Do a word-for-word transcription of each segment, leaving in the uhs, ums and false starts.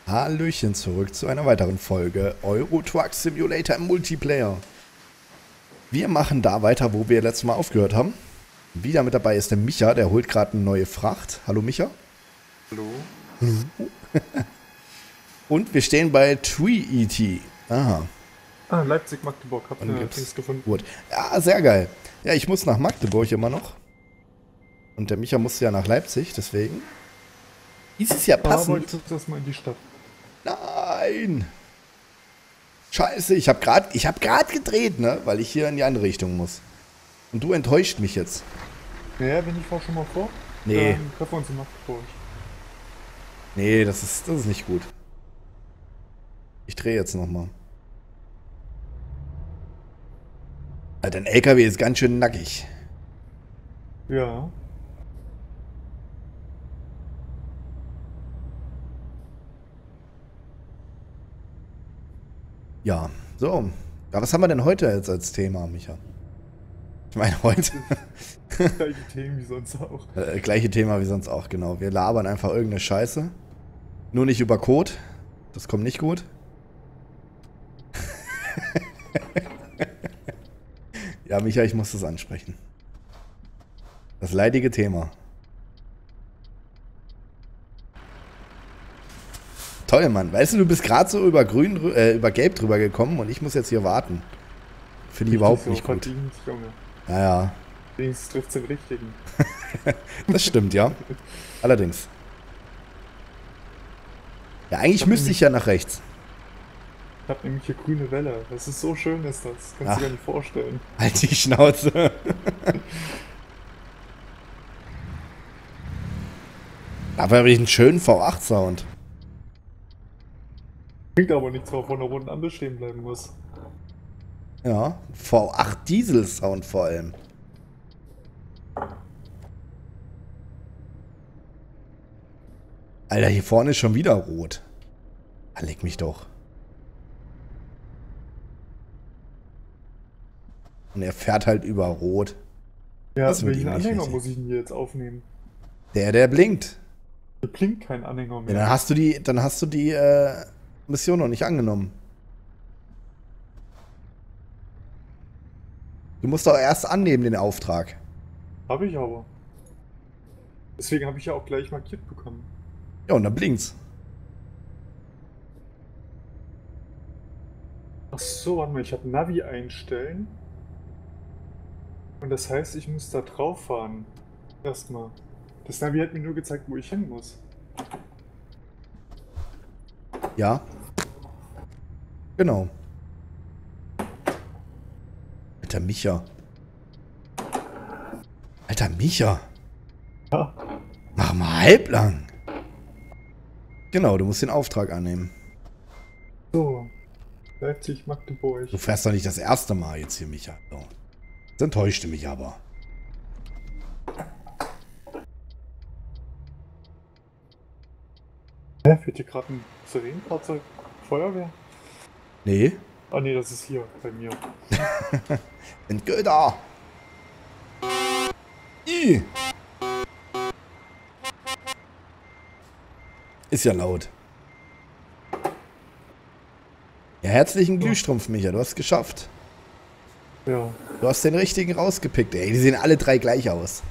Hallöchen zurück zu einer weiteren Folge Euro Truck Simulator im Multiplayer. Wir machen da weiter, wo wir letztes Mal aufgehört haben. Wieder mit dabei ist der Micha, der holt gerade eine neue Fracht. Hallo Micha. Hallo. Und wir stehen bei Tree E T. Aha. Ah, Leipzig-Magdeburg, habt ihr Dings gefunden? Gut. Ja, sehr geil. Ja, ich muss nach Magdeburg immer noch. Und der Micha musste ja nach Leipzig, deswegen ist es ja passend. Aber jetzt erstmal in die Stadt. Nein! Scheiße, ich habe gerade ich hab grad gedreht, ne? Weil ich hier in die andere Richtung muss. Und du enttäuscht mich jetzt. Naja, wenn ich fahr schon mal vor. Nee. Dann treffen wir uns in Magdeburg. Nee, das ist, das ist nicht gut. Ich drehe jetzt nochmal. Dein L K W ist ganz schön nackig. Ja. Ja, so. Ja, was haben wir denn heute jetzt als Thema, Micha? Ich meine, heute... Gleiche Themen wie sonst auch. Äh, gleiche Thema wie sonst auch, genau. Wir labern einfach irgendeine Scheiße. Nur nicht über Code. Das kommt nicht gut. Ja, Micha, ich muss das ansprechen. Das leidige Thema. Toll, Mann. Weißt du, du bist gerade so über grün, äh, über gelb drüber gekommen und ich muss jetzt hier warten. Finde ich überhaupt nicht gut. Ja, ja. Links trifft den richtigen. Das stimmt, ja. Allerdings. Ja, eigentlich müsste ich ja nach rechts. Ich hab nämlich hier grüne Welle. Das ist so schön, ist das. Kannst du dir gar nicht vorstellen. Halt die Schnauze. Aber habe ich einen schönen V acht Sound. Bringt aber nichts, weil von der roten Ampel stehen bleiben muss. Ja, V acht Diesel Sound vor allem. Alter, hier vorne ist schon wieder rot. Ah, leck mich doch. Und er fährt halt über rot. Ja, Das wird welchen ihm nicht Anhänger wichtig. muss ich denn hier jetzt aufnehmen? Der, der blinkt. Hier blinkt kein Anhänger mehr. Ja, dann hast du die, dann hast du die äh, Mission noch nicht angenommen. Du musst doch erst annehmen den Auftrag. Habe ich aber. Deswegen habe ich ja auch gleich markiert bekommen. Ja, und dann blinkt's. Ach so, warte mal, ich habe Navi einstellen. Und das heißt, ich muss da drauf fahren. Erstmal. Das Navi hat mir nur gezeigt, wo ich hin muss. Ja. Genau. Alter Micha. Alter Micha. Ja. Mach mal halblang. Genau, du musst den Auftrag annehmen. So. Leipzig, Magdeburg. Du fährst doch nicht das erste Mal jetzt hier, Micha. So. Das enttäuschte mich aber. Hä? Fährt hier gerade ein Sirenenfahrzeug? Feuerwehr? Nee. Ah ne, das ist hier bei mir. In Götter. I. Ist ja laut. Ja, herzlichen Glühstrumpf, Micha. Du hast es geschafft. Ja. Du hast den richtigen rausgepickt. Ey, die sehen alle drei gleich aus.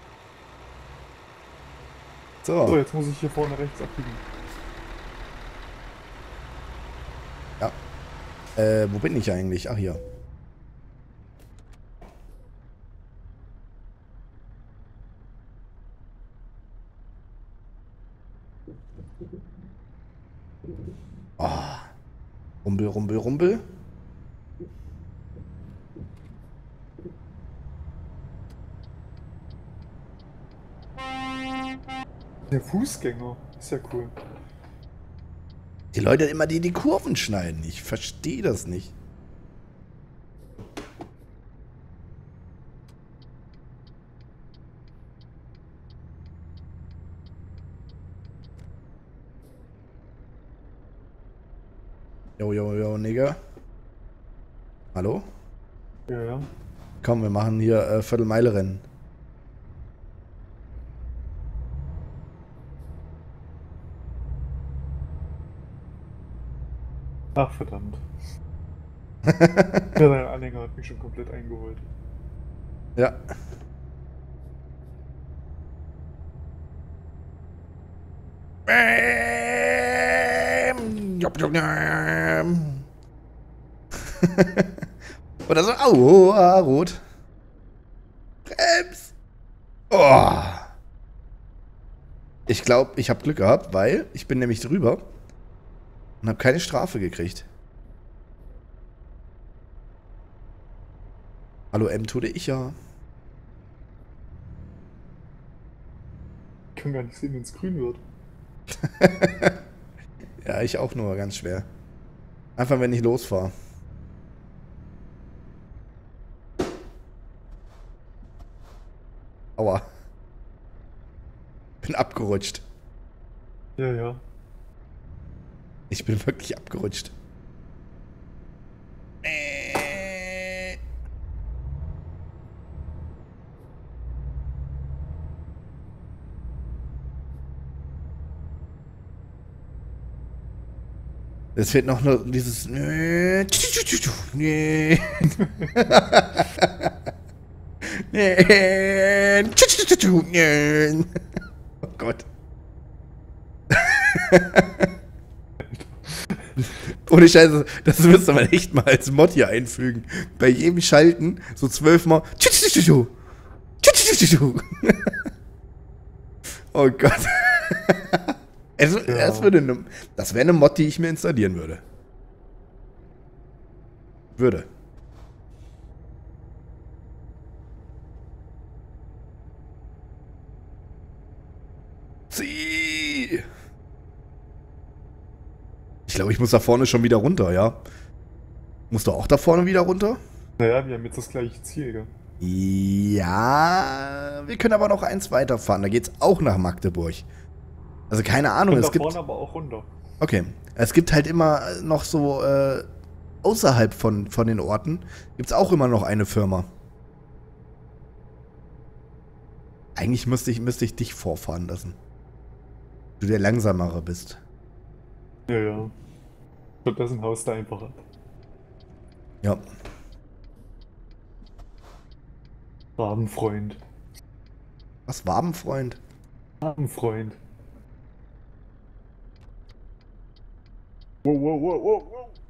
So, So. jetzt muss ich hier vorne rechts abbiegen. Ja. Äh, wo bin ich eigentlich? Ach, hier. Oh. Rumpel, rumpel, rumpel. Der Fußgänger. Ist ja cool. Die Leute immer, die die Kurven schneiden. Ich verstehe das nicht. Jo, jo, jo, Nigga. Hallo? Ja, ja. Komm, wir machen hier äh, Viertelmeile-Rennen. Ach, verdammt. Ja, dein Anhänger hat mich schon komplett eingeholt. Ja. Oder so. Au, ah, rot. Brems. Oh. Ich glaube, ich habe Glück gehabt, weil ich bin nämlich drüber und habe keine Strafe gekriegt. Hallo M, tue ich ja. Ich kann gar nicht sehen, wenn es grün wird. Ja, ich auch nur, ganz schwer. Einfach, wenn ich losfahre. Aua. Bin abgerutscht. Ja, ja. Ich bin wirklich abgerutscht. Es fehlt noch nur dieses. Nee. Oh Gott. Ohne Scheiße, das müsste man echt mal als Mod hier einfügen. Bei jedem Schalten so zwölfmal. Oh Gott. Es, Ja. es würde ne, das wäre eine Mod, die ich mir installieren würde. Würde. Zieh! Ich glaube, ich muss da vorne schon wieder runter, ja? Musst du auch da vorne wieder runter? Naja, wir haben jetzt das gleiche Ziel, gell? Ja, wir können aber noch eins weiterfahren. Da geht's auch nach Magdeburg. Also keine Ahnung, Und es da gibt... vorne aber auch runter. Okay, es gibt halt immer noch so, äh, außerhalb von, von den Orten, gibt's auch immer noch eine Firma. Eigentlich müsste ich, müsste ich dich vorfahren lassen. Du der Langsamere bist. Ja, ja. Stattdessen haust du einfach ab. Ja. Rabenfreund. Was, Wabenfreund? Rabenfreund. Wow, wow, wow, wow,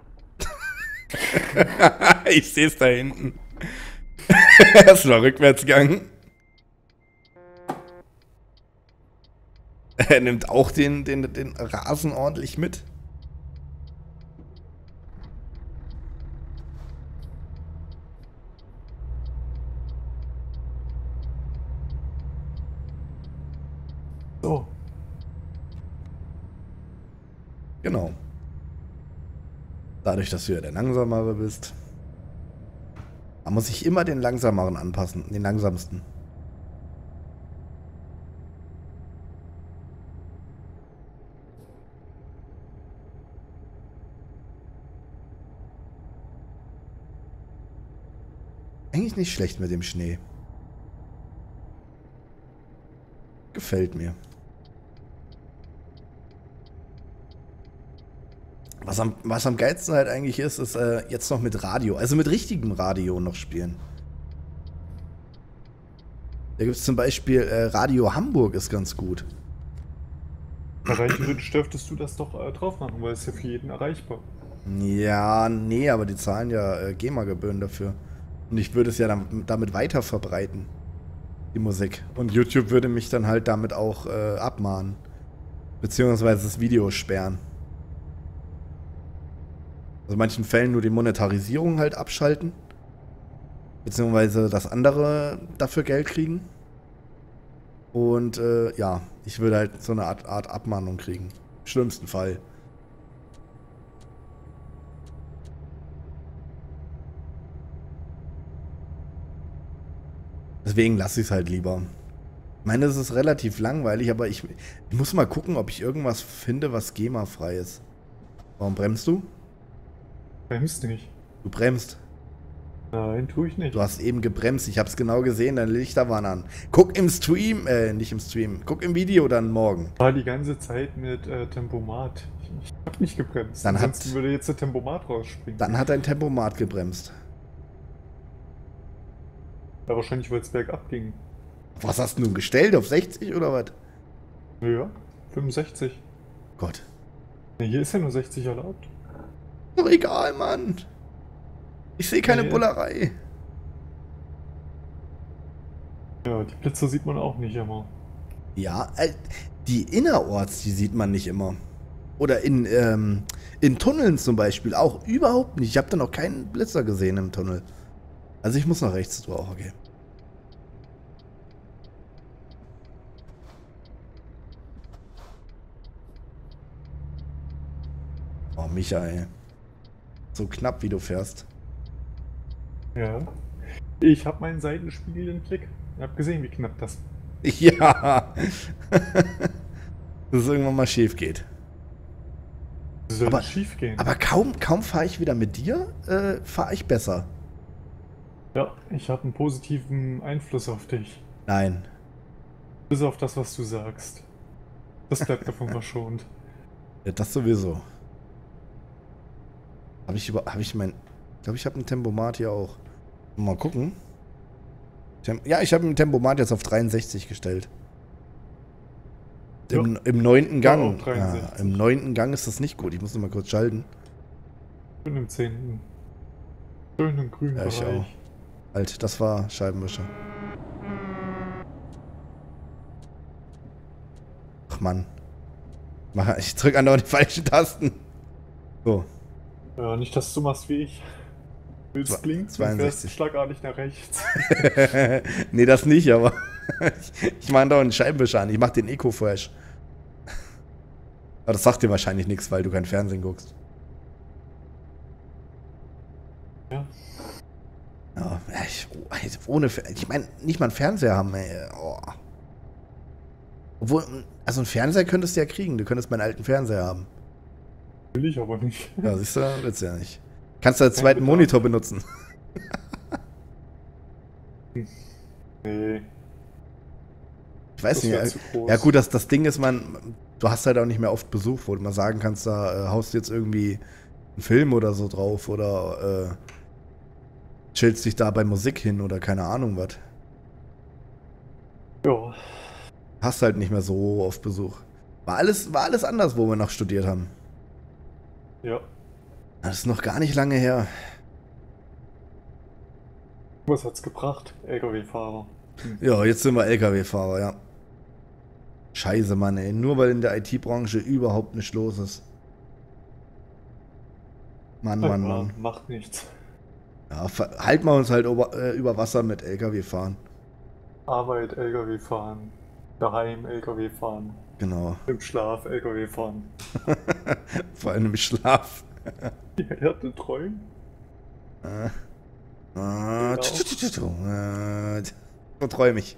wow. Ich seh's da hinten. Das war Rückwärtsgang. Er nimmt auch den, den, den Rasen ordentlich mit. So. Genau. Dadurch, dass du ja der Langsamere bist. Da muss ich immer den Langsameren anpassen, den Langsamsten. Eigentlich nicht schlecht mit dem Schnee. Gefällt mir. Was am, was am geilsten halt eigentlich ist, ist äh, jetzt noch mit Radio, also mit richtigem Radio noch spielen. Da gibt es zum Beispiel äh, Radio Hamburg ist ganz gut. Na, rein theoretisch dürftest du das doch äh, drauf machen, weil es ist ja für jeden erreichbar. Ja, nee, aber die zahlen ja äh, GEMA-Gebühren dafür. Und ich würde es ja dann, damit weiter verbreiten, die Musik. Und YouTube würde mich dann halt damit auch äh, abmahnen. Beziehungsweise das Video sperren. Also in manchen Fällen nur die Monetarisierung halt abschalten. Beziehungsweise das andere dafür Geld kriegen. Und äh, ja, ich würde halt so eine Art, Art Abmahnung kriegen. Im schlimmsten Fall. Deswegen lasse ich es halt lieber. Ich meine, es ist relativ langweilig, aber ich, ich muss mal gucken, ob ich irgendwas finde, was GEMA-frei ist. Warum bremst du? Bremst nicht. Du bremst. Nein, tue ich nicht. Du hast eben gebremst. Ich habe es genau gesehen, deine Lichter waren an. Guck im Stream, äh, nicht im Stream. Guck im Video dann morgen. War die ganze Zeit mit äh, Tempomat. Ich hab nicht gebremst. Dann hat- Ansonsten würde jetzt der Tempomat rausspringen. Dann hat dein Tempomat gebremst. Ja, wahrscheinlich, weil es bergab ging. Was hast du nun gestellt? Auf sechzig oder was? Ja, fünfundsechzig. Gott. Ne, hier ist ja nur sechzig erlaubt. Doch egal, Mann. Ich sehe keine Nee. Bullerei. Ja, die Blitzer sieht man auch nicht immer. Ja, äh, die innerorts, die sieht man nicht immer. Oder in, ähm, in Tunneln zum Beispiel auch überhaupt nicht. Ich habe da noch keinen Blitzer gesehen im Tunnel. Also ich muss nach rechts drauf, okay. Oh, Michael. So knapp, wie du fährst. Ja. Ich habe meinen Seitenspiegel im Blick. Ich habe gesehen, wie knapp das. Ja. Dass es irgendwann mal schief geht. Soll Aber- nicht schief gehen. Aber kaum, kaum fahre ich wieder mit dir, äh, fahre ich besser. Ja, ich habe einen positiven Einfluss auf dich. Nein. Bis auf das, was du sagst. Das bleibt davon verschont. Ja, das sowieso. Habe ich über, habe ich mein, ich glaube, ich habe ein Tempomat hier auch. Mal gucken. Tem ja, ich habe ein Tempomat jetzt auf dreiundsechzig gestellt. Im, im neunten Ja, Gang. auch Ja, dreiundsechzig. im neunten Gang ist das nicht gut. Ich muss noch mal kurz schalten. Schön im zehnten. Schön im grünen Ja, ich Bereich. auch. Halt, das war Scheibenwischer. Ach Mann. Mach- Ich drücke andauernd die falschen Tasten. So. Ja, nicht, dass du machst wie ich. Willst Zwe- links und zweiundsechzig. fährst schlagartig nach rechts. Nee, das nicht, aber ich, ich mache da einen Scheibenwischer an. Ich mache den Eco-Fresh. Aber das sagt dir wahrscheinlich nichts, weil du kein Fernsehen guckst. Ja. Ja, ich, ohne, Fer- ich meine, nicht mal einen Fernseher haben, ey. Oh. Obwohl, also einen Fernseher könntest du ja kriegen. Du könntest meinen alten Fernseher haben. Will ich aber nicht. Ja, siehst du, willst du ja nicht. Kannst du als Kein zweiten Bedarf. Monitor benutzen. Nee, Ich weiß das nicht. wäre Ja, zu groß. ja gut, das, das Ding ist, man, du hast halt auch nicht mehr oft Besuch, wo du mal sagen kannst, da äh, haust du jetzt irgendwie einen Film oder so drauf oder äh, chillst dich da bei Musik hin oder keine Ahnung was. Ja, Hast halt nicht mehr so oft Besuch. War alles, war alles anders, wo wir noch studiert haben. ja. Das ist noch gar nicht lange her. Was hat's gebracht? L K W-Fahrer. Ja, jetzt sind wir L K W-Fahrer, ja. Scheiße, Mann, ey. Nur weil in der I T-Branche überhaupt nicht los ist. Mann, Mann, Ja, Mann. macht nichts. Ja, ver- halten wir uns halt über, äh, über Wasser mit L K W fahren. Arbeit, L K W fahren. Daheim, L K W fahren. Genau. Im Schlaf, L K W fahren. Vor allem im Schlaf. Die Härte träumen. Äh, äh, Genau. tsch, tsch, tsch, tsch, äh, so träum ich.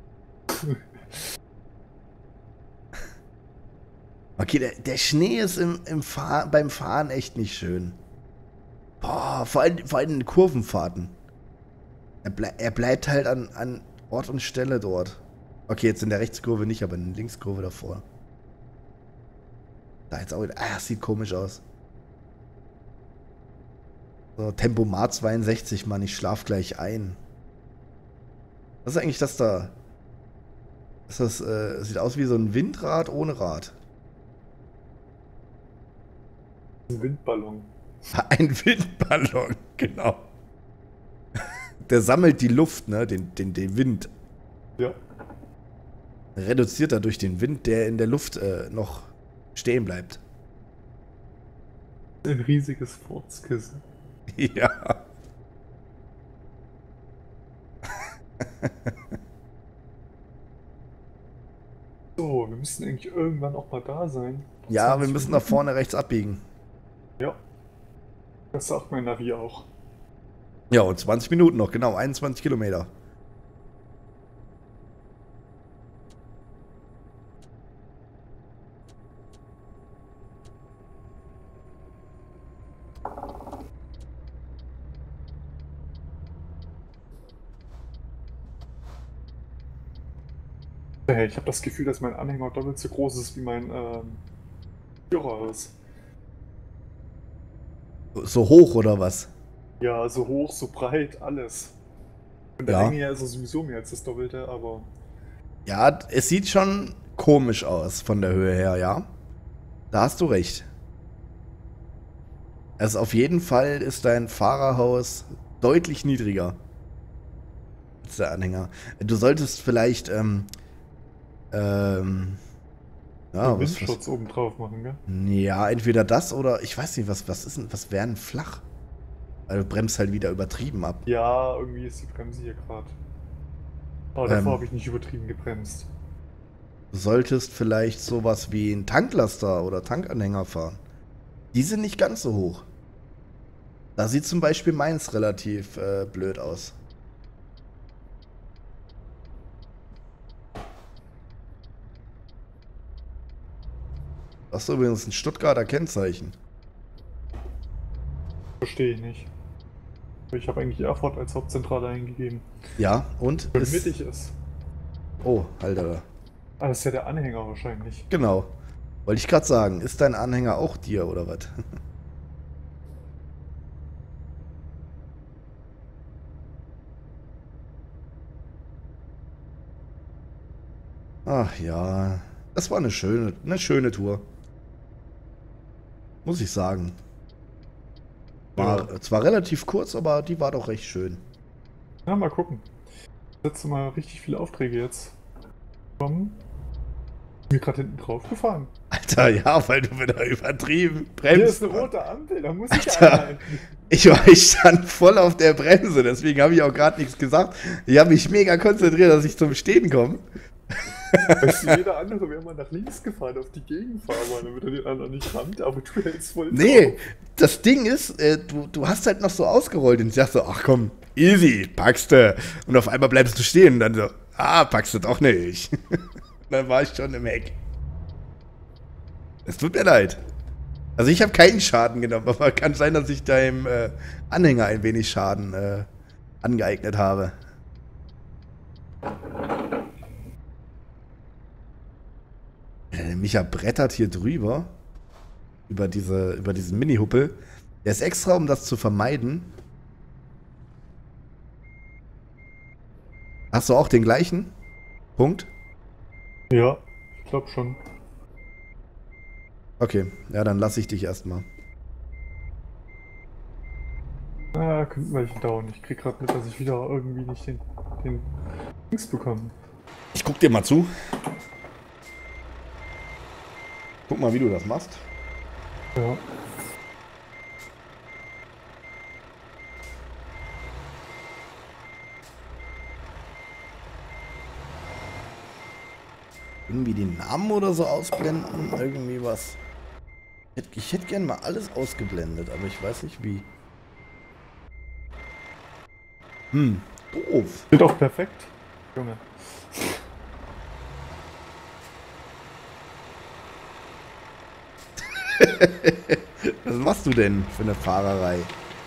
Okay, der, der Schnee ist im, im Fahr beim Fahren echt nicht schön. Boah, vor allem, vor allem in Kurvenfahrten. Er, blei er bleibt halt an, an Ort und Stelle dort. Okay, jetzt in der Rechtskurve nicht, aber in der Linkskurve davor. Da jetzt auch wieder. Ah, das sieht komisch aus. So, Tempomat zweiundsechzig, Mann, ich schlaf gleich ein. Was ist eigentlich das da? Ist das, äh, sieht aus wie so ein Windrad ohne Rad. Ein Windballon. Ein Windballon, genau. Der sammelt die Luft, ne, den, den, den Wind. Ja. Reduziert dadurch den Wind, der in der Luft äh, noch stehen bleibt. Ein riesiges Furzkissen. Ja. So, wir müssen eigentlich irgendwann auch mal da sein. Ja, wir zwanzig müssen nach Minuten. vorne rechts abbiegen. Ja. Das sagt mein Navi auch. Ja, und zwanzig Minuten noch, genau, einundzwanzig Kilometer. Hey, ich habe das Gefühl, dass mein Anhänger doppelt so groß ist wie mein ähm, Führerhaus. So hoch oder was? Ja, so hoch, so breit, alles. Von der Ja. Länge her ist es sowieso mehr als das Doppelte, aber Ja, es sieht schon komisch aus von der Höhe her, ja. Da hast du recht. Also auf jeden Fall ist dein Fahrerhaus deutlich niedriger als der Anhänger. Du solltest vielleicht, ähm, ähm, ja, einen was, was, Windschutz oben drauf machen, gell? ja, entweder das oder, ich weiß nicht, was, was ist denn, was wäre denn flach? Weil du bremst halt wieder übertrieben ab. Ja, irgendwie ist die Bremse hier gerade. Aber davor Ähm, habe ich nicht übertrieben gebremst. Du solltest vielleicht sowas wie einen Tanklaster oder Tankanhänger fahren. Die sind nicht ganz so hoch. Da sieht zum Beispiel meins relativ äh, blöd aus. Das ist übrigens ein Stuttgarter Kennzeichen. Verstehe ich nicht. Ich habe eigentlich Erfurt als Hauptzentrale eingegeben. Ja, und Wenn ist... mittig ist. Oh, Alter. Ah, das ist ja der Anhänger wahrscheinlich. Genau. Wollte ich gerade sagen, ist dein Anhänger auch dir oder was? Ach ja, das war eine schöne, eine schöne Tour. Muss ich sagen. War Ja. zwar relativ kurz, aber die war doch recht schön. Na, mal gucken. Setze mal richtig viele Aufträge jetzt. Kommen. Mir gerade hinten drauf gefahren. Alter, ja, weil du wieder übertrieben bremst. Hier ist eine rote Ampel, da muss ich Alter. anhalten. Ich war ich stand voll auf der Bremse, deswegen habe ich auch gerade nichts gesagt. Ich habe mich mega konzentriert, dass ich zum Stehen komme. Weißt du, jeder andere wäre mal nach links gefahren auf die Gegenfahrbahn, damit er den anderen nicht rammt, aber du hältst voll Nee, drauf. das Ding ist, äh, du, du hast halt noch so ausgerollt und ich dachte so, ach komm, easy, packst du. Und auf einmal bleibst du stehen und dann so, ah, packst du doch nicht. Dann war ich schon im Heck. Es tut mir leid. Also ich habe keinen Schaden genommen, aber kann sein, dass ich deinem äh, Anhänger ein wenig Schaden äh, angeeignet habe. Der Micha brettert hier drüber. Über, diese, über diesen Mini-Huppel. Der ist extra, um das zu vermeiden. Hast du auch den gleichen Punkt? Ja, ich glaube schon. Okay, ja, dann lasse ich dich erstmal. Ah, könnte welche dauern. Ich krieg gerade mit, dass ich wieder irgendwie nicht den, den Dings bekomme. Ich guck dir mal zu. Guck mal, wie du das machst. Ja. Irgendwie den Namen oder so ausblenden. Irgendwie was. Ich hätte, ich hätte gern mal alles ausgeblendet, aber ich weiß nicht wie. Hm, doof. Wird auch perfekt. Junge. Was machst du denn für eine Fahrerei?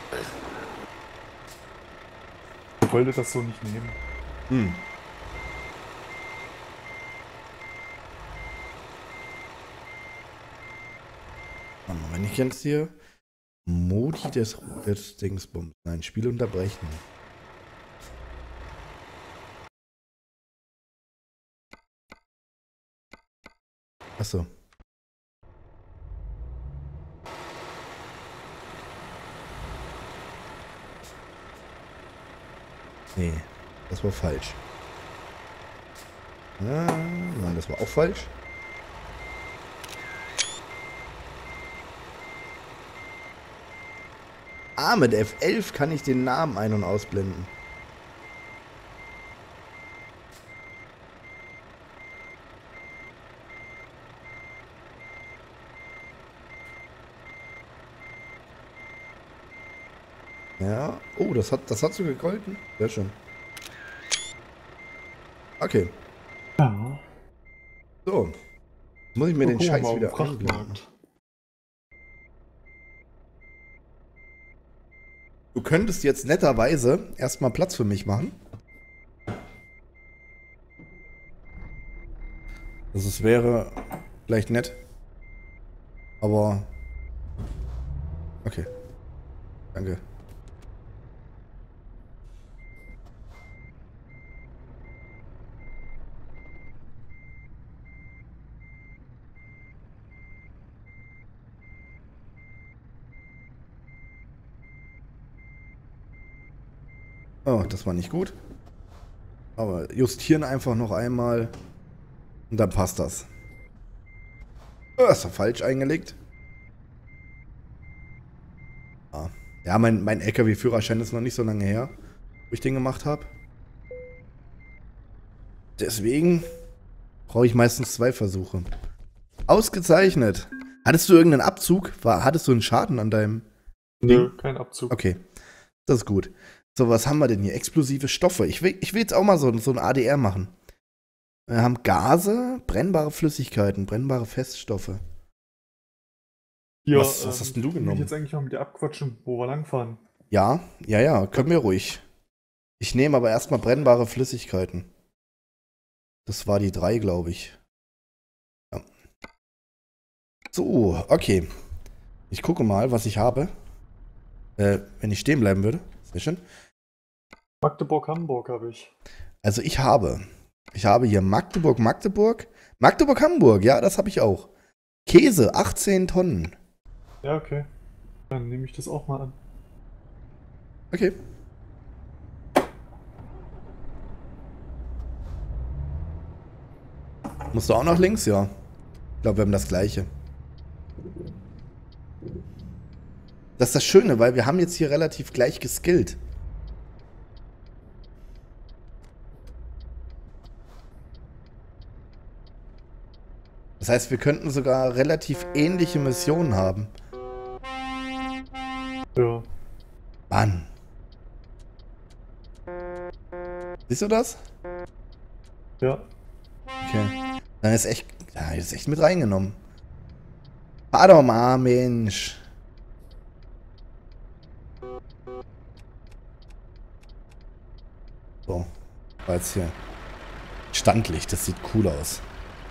Ich wollte das so nicht nehmen. Hm. Warte mal, wenn ich jetzt hier Modi des, des Dingsbums. Nein, Spiel unterbrechen. Achso. Nee, das war falsch. Ah, nein, das war auch falsch. Ah, mit F elf kann ich den Namen ein- und ausblenden. Ja. Oh, das hat, das hat so gegolten. Sehr schön. Okay. Ja. So. Jetzt muss ich mir den Gucken wir Scheiß mal auf den wieder einblenden. Frachtmarkt. Du könntest jetzt netterweise erstmal Platz für mich machen. Also es wäre vielleicht nett. Aber. Okay. Danke. Oh, das war nicht gut. Aber justieren einfach noch einmal. Und dann passt das. Oh, das war falsch eingelegt. Ah. Ja, mein, mein L K W-Führerschein ist noch nicht so lange her, wo ich den gemacht habe. Deswegen brauche ich meistens zwei Versuche. Ausgezeichnet. Hattest du irgendeinen Abzug? War, hattest du einen Schaden an deinem Nö, Ding? kein Abzug. Okay, das ist gut. So, was haben wir denn hier? Explosive Stoffe. Ich will, ich will jetzt auch mal so, so ein A D R machen. Wir haben Gase, brennbare Flüssigkeiten, brennbare Feststoffe. Ja, was, was ähm, hast denn du will ich genommen? jetzt eigentlich mal mit dir abquatschen, wo wir langfahren? Ja, ja, ja, können wir ruhig. Ich nehme aber erstmal brennbare Flüssigkeiten. Das war die drei, glaube ich. Ja. So, okay. Ich gucke mal, was ich habe. Äh, wenn ich stehen bleiben würde. Sehr schön. Magdeburg, Hamburg habe ich. Also ich habe. Ich habe hier Magdeburg, Magdeburg. Magdeburg, Hamburg, ja, das habe ich auch. Käse, achtzehn Tonnen. Ja, okay. Dann nehme ich das auch mal an. Okay. Musst du auch nach links? Ja. Ich glaube, wir haben das gleiche. Das ist das Schöne, weil wir haben jetzt hier relativ gleich geskillt. Das heißt, wir könnten sogar relativ ähnliche Missionen haben. Ja. Mann. Siehst du das? Ja. Okay. Dann ist echt, ja, ist echt mit reingenommen. Fahr doch mal, Mensch. So. War jetzt hier Standlicht, das sieht cool aus.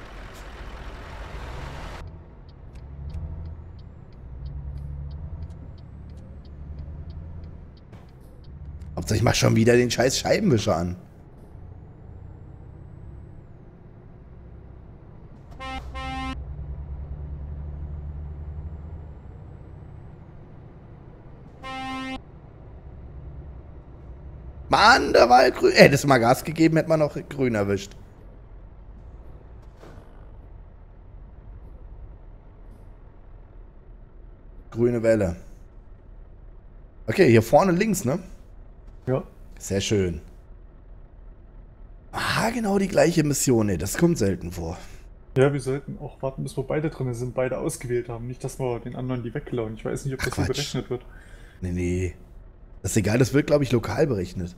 Hauptsache ich mach schon wieder den scheiß Scheibenwischer an. Mann, da war grün. Hättest du mal Gas gegeben, hätte man auch grün erwischt. Grüne Welle. Okay, hier vorne links, ne? Ja. Sehr schön. Ah, genau die gleiche Mission. Ey, das kommt selten vor. Ja, wir sollten auch warten, bis wir beide drin sind, beide ausgewählt haben. Nicht, dass wir den anderen die wegklauen. Ich weiß nicht, ob Ach, das so Quatsch. berechnet wird. Nee, nee. Das ist egal, das wird, glaube ich, lokal berechnet.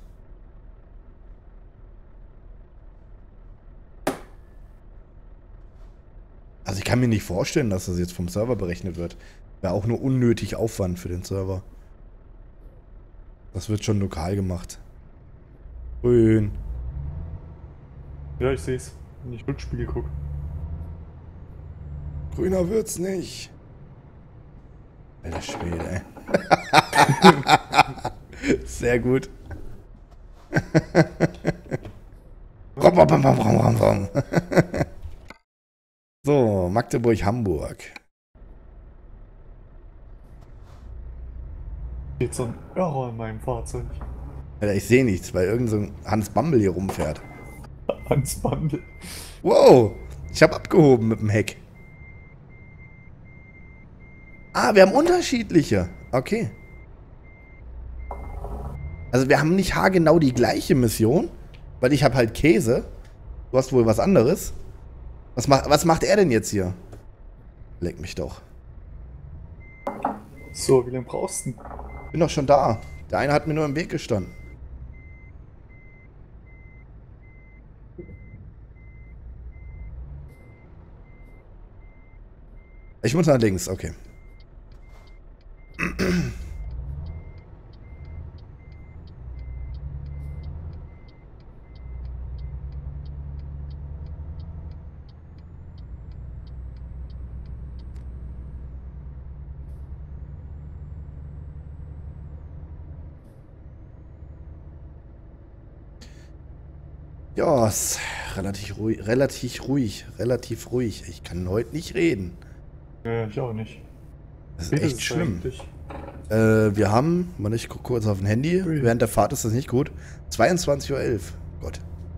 Also ich kann mir nicht vorstellen, dass das jetzt vom Server berechnet wird. Wäre auch nur unnötig Aufwand für den Server. Das wird schon lokal gemacht. Grün. Ja, ich sehe es, wenn ich Rückspiegel gucke. Grüner wird's nicht. Alter Schwede, ey. Sehr gut. Rom, rom, rom, rom, rom, rom. So, Magdeburg, Hamburg. Geht so ein Error in meinem Fahrzeug. Alter, ich sehe nichts, weil irgend so ein Hans Bumble hier rumfährt. Ans Band. Wow, ich habe abgehoben mit dem Heck. Ah, wir haben unterschiedliche. Okay. Also wir haben nicht haargenau die gleiche Mission, weil ich habe halt Käse. Du hast wohl was anderes. Was, macht, was macht er denn jetzt hier? Leck mich doch. So, wie lange brauchst du denn? Bin doch schon da. Der eine hat mir nur im Weg gestanden. Ich muss nach links, okay. Ja, ist relativ ruhig, relativ ruhig, relativ ruhig. Ich kann heute nicht reden. Ja, ich auch nicht. Das ist Wie echt es schlimm. eigentlich? Äh, wir haben, Mann, ich gucke kurz auf dem Handy. Ui. Während der Fahrt ist das nicht gut. zweiundzwanzig Uhr elf. Gott.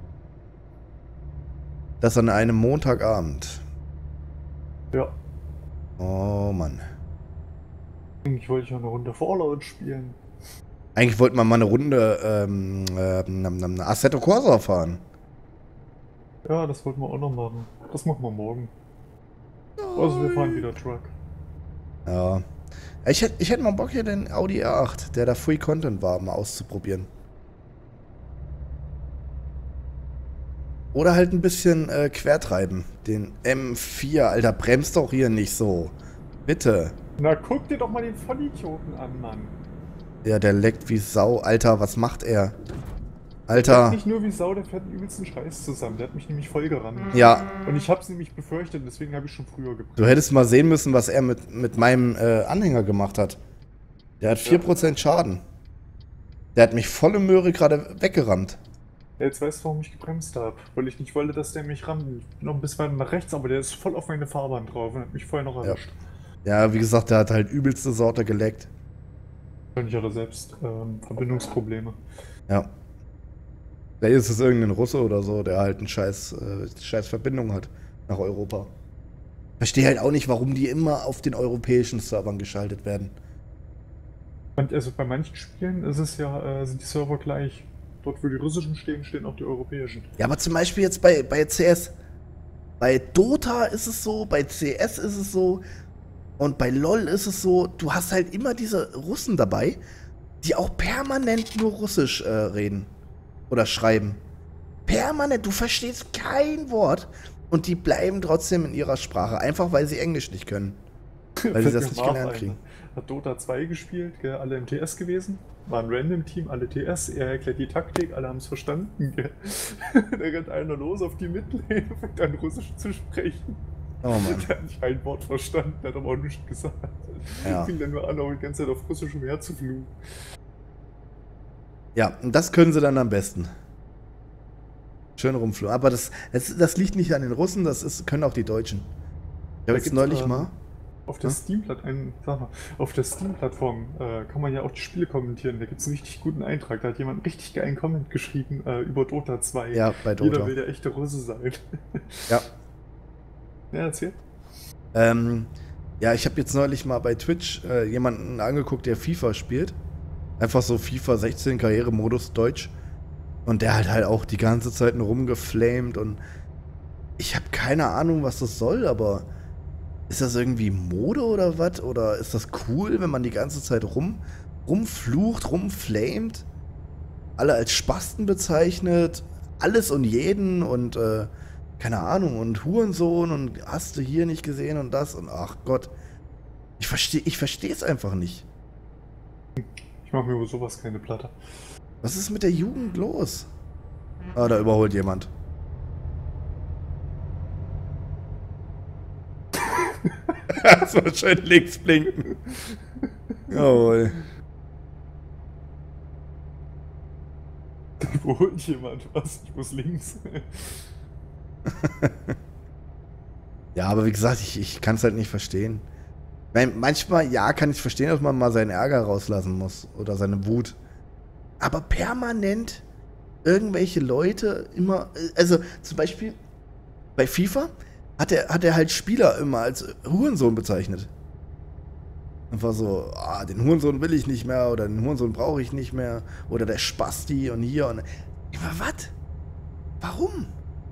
Das an einem Montagabend. Ja, Oh Mann. eigentlich wollte ich auch eine Runde Fallout spielen. Eigentlich wollten wir mal eine Runde ähm, ähm, eine Assetto Corsa fahren. Ja, das wollten wir auch noch machen. Das machen wir morgen. Also wir fahren wieder Truck. Ja. Ich hätte ich hätt mal Bock, hier den Audi R acht, der da Free Content war, mal auszuprobieren. Oder halt ein bisschen äh, quertreiben. Den M vier, Alter, bremst doch hier nicht so. Bitte. Na, guck dir doch mal den Vollidioten an, Mann. Ja, der leckt wie Sau. Alter, was macht er? Der Alter. nicht nur wie Sau, der fährt den übelsten Scheiß zusammen. Der hat mich nämlich voll gerannt. Ja, Und ich hab's nämlich befürchtet, deswegen habe ich schon früher gebremst. du hättest mal sehen müssen, was er mit, mit meinem äh, Anhänger gemacht hat. Der hat vier Prozent Schaden. Der hat mich volle Möhre gerade weggerammt. Ja, jetzt weißt du, warum ich gebremst habe. Weil ich nicht wollte, dass der mich rammt. Ich bin noch ein bisschen weiter nach rechts, aber der ist voll auf meine Fahrbahn drauf und hat mich vorher noch erwischt. Ja, wie gesagt, der hat halt übelste Sorte geleckt. Wahrscheinlich hat er selbst ähm, Verbindungsprobleme. Ja. Vielleicht ist es irgendein Russe oder so, der halt eine scheiß, äh, scheiß Verbindung hat nach Europa. Verstehe halt auch nicht, warum die immer auf den europäischen Servern geschaltet werden. Und also bei manchen Spielen ist es ja, äh, sind die Server gleich. Dort, wo die russischen stehen, stehen auch die europäischen. Ja, aber zum Beispiel jetzt bei, bei C S. Bei Dota ist es so, bei C S ist es so und bei LoL ist es so, du hast halt immer diese Russen dabei, die auch permanent nur Russisch äh, reden oder schreiben. Permanent, du verstehst kein Wort und die bleiben trotzdem in ihrer Sprache, einfach weil sie Englisch nicht können. Weil sie das nicht gelernt kriegen. Hat Dota zwei gespielt, gell? Alle im T S gewesen. War ein Random-Team, alle T S. Er erklärt die Taktik, alle haben es verstanden. Gell? Da rennt einer los auf die Midlane, fängt an Russisch zu sprechen. Oh Mann. Der hat nicht ein Wort verstanden, der hat aber auch nichts gesagt. Ja. Fing dann nur an, auch die ganze Zeit auf Russisch umherzufluchen. Ja, und das können sie dann am besten. Schön rumflogen. Aber das, das, das liegt nicht an den Russen, das ist, können auch die Deutschen. Ich habe jetzt neulich ähm, mal. Auf der Hm? Steam-Plattform, sag mal, auf der Steam-Plattform äh, kann man ja auch die Spiele kommentieren. Da gibt es einen richtig guten Eintrag. Da hat jemand einen richtig geilen Comment geschrieben äh, über Dota zwei. Ja, bei Dota. Jeder will der echte Russe sein. Ja. Ja, erzähl. Ähm, ja, ich habe jetzt neulich mal bei Twitch äh, jemanden angeguckt, der FIFA spielt. Einfach so FIFA sechzehn Karrieremodus Deutsch. Und der hat halt auch die ganze Zeit nur rumgeflamed und ich habe keine Ahnung, was das soll, aber ist das irgendwie Mode oder was? Oder ist das cool, wenn man die ganze Zeit rum, rumflucht, rumflamet? Alle als Spasten bezeichnet, alles und jeden und äh, keine Ahnung und Hurensohn und hast du hier nicht gesehen und das und ach Gott. Ich verstehe ich verstehe es einfach nicht. Ich mache mir über sowas keine Platte. Was ist mit der Jugend los? Ah, da überholt jemand. Das war schön links blinken. Jawohl. Wo holt jemand was? Ich muss links. Ja, aber wie gesagt, ich, ich kann es halt nicht verstehen. Weil manchmal, ja, kann ich verstehen, dass man mal seinen Ärger rauslassen muss oder seine Wut. Aber permanent irgendwelche Leute immer, also zum Beispiel bei FIFA hat er, hat er halt Spieler immer als Hurensohn bezeichnet. Einfach so, ah, den Hurensohn will ich nicht mehr oder den Hurensohn brauche ich nicht mehr oder der Spasti und hier und... Aber was? Warum?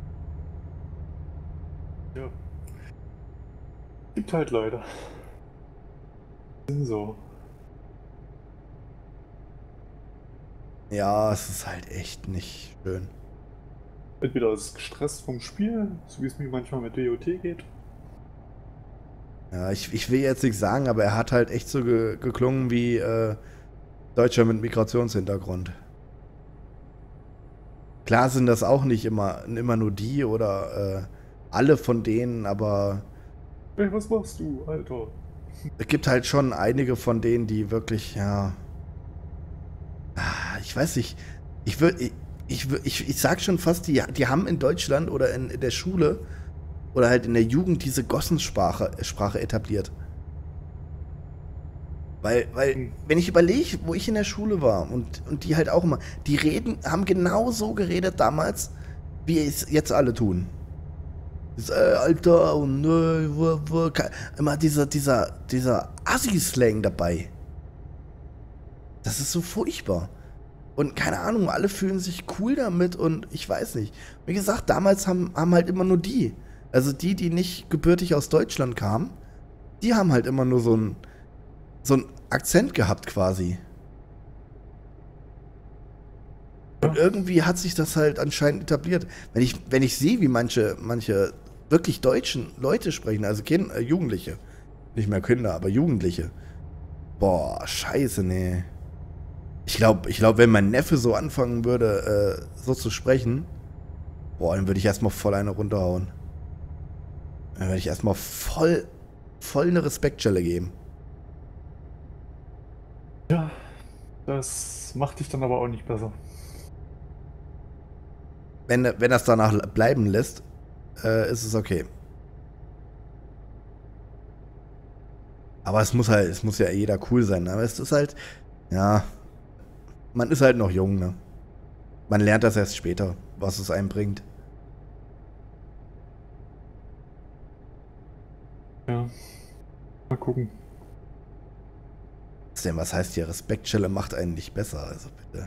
Ja. Gibt halt Leute. Sind so. Ja, es ist halt echt nicht schön. Entweder ist es gestresst vom Spiel, so wie es mir manchmal mit D O T geht. Ja, ich, ich will jetzt nicht sagen, aber er hat halt echt so ge geklungen wie äh, Deutscher mit Migrationshintergrund. Klar sind das auch nicht immer, immer nur die oder äh, alle von denen, aber Hey, was machst du, Alter? es gibt halt schon einige von denen, die wirklich, ja. Ah, ich weiß nicht. Ich würde. ich, ich, ich sag schon fast, die, die haben in Deutschland oder in, in der Schule oder halt in der Jugend diese Gossensprache Sprache etabliert. Weil, weil, Hm. wenn ich überlege, wo ich in der Schule war und, und die halt auch immer, die reden, haben genau so geredet damals, wie es jetzt alle tun. Das, äh, Alter, und äh, wo, wo, immer dieser, dieser, dieser Assi-Slang dabei. Das ist so furchtbar. Und keine Ahnung, alle fühlen sich cool damit und ich weiß nicht. Wie gesagt, damals haben, haben halt immer nur die. Also die, die nicht gebürtig aus Deutschland kamen, die haben halt immer nur so ein so einen Akzent gehabt quasi. Und irgendwie hat sich das halt anscheinend etabliert. Wenn ich, wenn ich sehe, wie manche, manche wirklich deutschen Leute sprechen, also kind, äh, Jugendliche, nicht mehr Kinder, aber Jugendliche. Boah, scheiße, nee. Ich glaube, ich glaub, wenn mein Neffe so anfangen würde, äh, so zu sprechen, boah, dann würde ich erstmal voll eine runterhauen. Dann würde ich erstmal voll, voll eine Respektschelle geben. Ja, das macht dich dann aber auch nicht besser. Wenn, wenn das danach bleiben lässt, äh, ist es okay. Aber es muss halt, es muss ja jeder cool sein. Aber es ist halt, ja, man ist halt noch jung, ne? Man lernt das erst später, was es einem bringt. Ja, mal gucken. Was denn, was heißt hier, Respektschelle macht einen nicht besser, also bitte.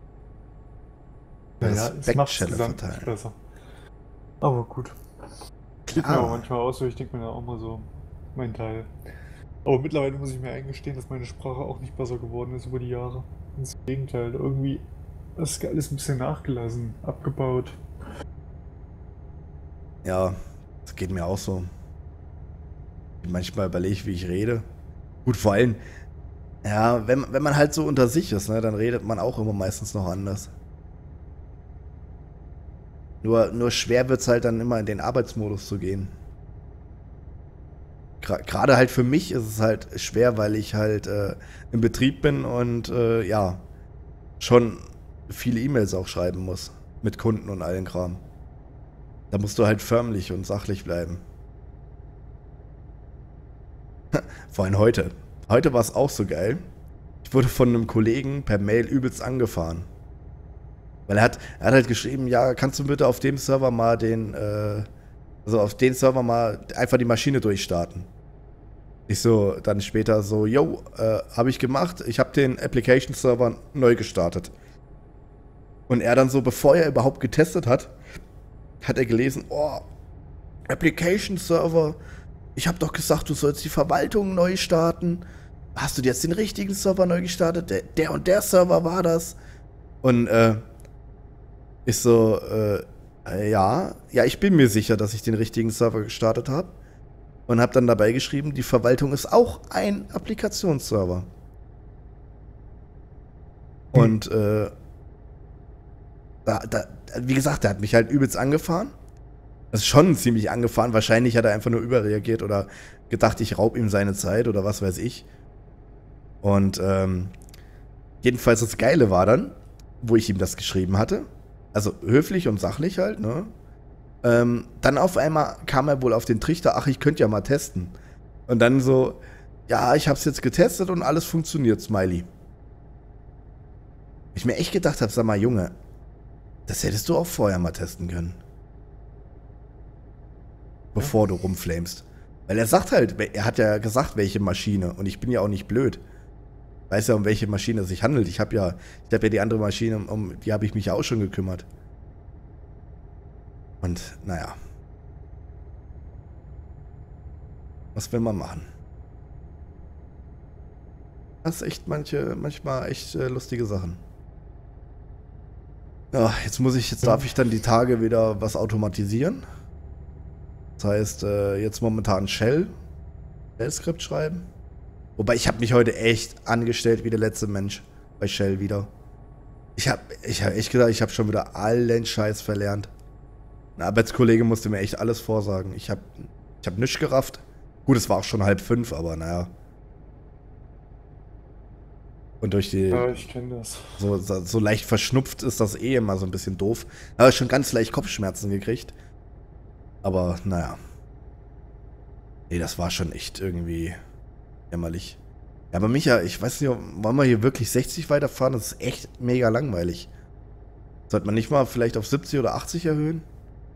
Naja, es macht es Respektschelle gesamt nicht verteilen. besser. Aber gut. Sieht mir auch Klar. manchmal aus, so ich denke mir da auch mal so, mein Teil. Aber mittlerweile muss ich mir eingestehen, dass meine Sprache auch nicht besser geworden ist über die Jahre. Ins Gegenteil, irgendwie ist alles ein bisschen nachgelassen, abgebaut. Ja, das geht mir auch so. Manchmal überlege ich, wie ich rede. Gut, vor allem, ja, wenn, wenn man halt so unter sich ist, ne, dann redet man auch immer meistens noch anders. Nur, nur schwer wird es halt dann immer in den Arbeitsmodus zu gehen. Gerade halt für mich ist es halt schwer, weil ich halt äh, im Betrieb bin und äh, ja, schon viele E-Mails auch schreiben muss. Mit Kunden und allen Kram. Da musst du halt förmlich und sachlich bleiben. Vor allem heute. Heute war es auch so geil. Ich wurde von einem Kollegen per Mail übelst angefahren. Weil er hat, er hat halt geschrieben, ja, kannst du bitte auf dem Server mal den, äh, also auf den Server mal einfach die Maschine durchstarten. Ich so, dann später so, yo, äh, habe ich gemacht, ich habe den Application Server neu gestartet. Und er dann so, bevor er überhaupt getestet hat, hat er gelesen, oh, Application Server, ich habe doch gesagt, du sollst die Verwaltung neu starten. Hast du jetzt den richtigen Server neu gestartet? Der, der und der Server war das. Und äh, ich so, äh, ja, ja, ich bin mir sicher, dass ich den richtigen Server gestartet habe. Und habe dann dabei geschrieben, die Verwaltung ist auch ein Applikationsserver. Hm. Und äh, da, da, wie gesagt, der hat mich halt übelst angefahren. Das ist schon ziemlich angefahren. Wahrscheinlich hat er einfach nur überreagiert oder gedacht, ich raub ihm seine Zeit oder was weiß ich. Und ähm, jedenfalls das Geile war dann, wo ich ihm das geschrieben hatte, also höflich und sachlich halt, ne? Ähm, dann auf einmal kam er wohl auf den Trichter, ach, ich könnte ja mal testen. Und dann so, ja, ich hab's jetzt getestet und alles funktioniert, Smiley. Ich mir echt gedacht habe, sag mal, Junge, das hättest du auch vorher mal testen können. Bevor du rumflamest. Weil er sagt halt, er hat ja gesagt, welche Maschine. Und ich bin ja auch nicht blöd. Weiß ja, um welche Maschine es sich handelt. Ich habe ja, ich habe ja die andere Maschine, um die habe ich mich ja auch schon gekümmert. Und, naja. Was will man machen? Das ist echt manche, manchmal echt äh, lustige Sachen. Ja, jetzt muss ich, jetzt darf ich dann die Tage wieder was automatisieren. Das heißt, äh, jetzt momentan Shell, Shell-Skript schreiben. Wobei, ich habe mich heute echt angestellt wie der letzte Mensch bei Shell wieder. Ich habe ich hab echt gedacht, ich habe schon wieder allen Scheiß verlernt. Ein Arbeitskollege musste mir echt alles vorsagen. Ich habe ich hab nichts gerafft. Gut, es war auch schon halb fünf, aber naja. Und durch die, Ja, ich kenne das. so, so, so leicht verschnupft ist das eh immer so ein bisschen doof. Da habe ich schon ganz leicht Kopfschmerzen gekriegt. Aber naja. Nee, das war schon echt irgendwie jämmerlich. Ja, aber Micha, ich weiß nicht, wollen wir hier wirklich sechzig weiterfahren? Das ist echt mega langweilig. Sollte man nicht mal vielleicht auf siebzig oder achtzig erhöhen?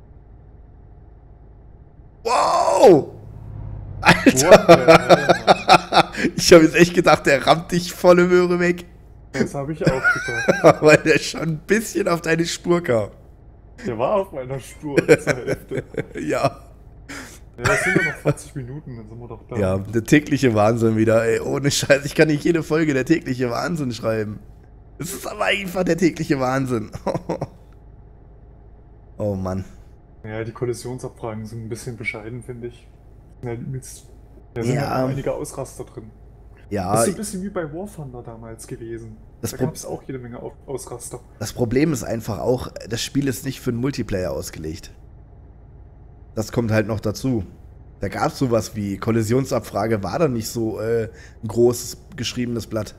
Wow! Alter! Ich habe jetzt echt gedacht, der rammt dich volle Möhre weg. Das habe ich auch gedacht. Weil der schon ein bisschen auf deine Spur kam. Der war auf meiner Spur zur Hälfte. Ja. Ja, es sind ja noch vierzig Minuten, dann sind wir doch da. Ja, der tägliche Wahnsinn wieder, ey. Ohne Scheiß. Ich kann nicht jede Folge der tägliche Wahnsinn schreiben. Es ist aber einfach der tägliche Wahnsinn. Oh Mann. Ja, die Kollisionsabfragen sind ein bisschen bescheiden, finde ich. Ja, übelst. Da sind Ja. ja auch einige Ausraster drin. Ja, Das ist so ein bisschen wie bei War Thunder damals gewesen. Das Da Pro- gab es auch jede Menge Au- Ausraster. das Problem ist einfach auch, das Spiel ist nicht für einen Multiplayer ausgelegt. Das kommt halt noch dazu. Da gab es sowas wie Kollisionsabfrage, war da nicht so äh, ein großes geschriebenes Blatt.